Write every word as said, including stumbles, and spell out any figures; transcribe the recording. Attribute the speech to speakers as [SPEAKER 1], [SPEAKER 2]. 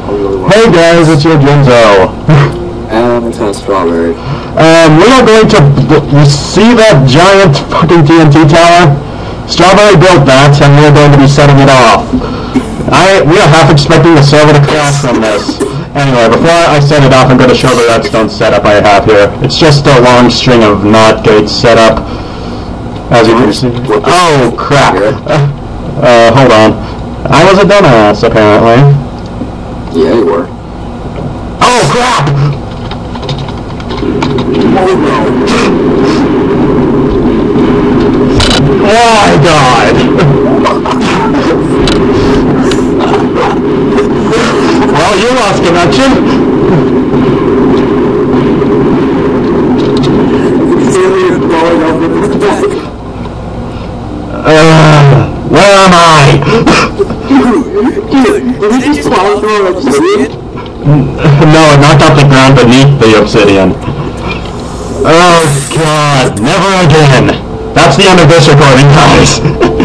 [SPEAKER 1] Hey guys, it's your Genzo.
[SPEAKER 2] And it's kind of strawberry.
[SPEAKER 1] Um, we are going to, you see that giant fucking T N T tower? Strawberry built that, and we're going to be setting it off. I, we are half expecting the server to crash from this. Anyway, before I set it off, I'm going to show the redstone setup I have here. It's just a long string of NOT gates set up. As you can see. Oh, crap. Uh, hold on. I was a dumbass, apparently.
[SPEAKER 2] Yeah, you were.
[SPEAKER 1] Oh, crap! Oh my god! Well, you lost connection. Uh, where am I?
[SPEAKER 2] Did you just fall through obsidian?
[SPEAKER 1] No, it knocked off the ground beneath the obsidian. Oh god, never again. That's the end of this recording, guys.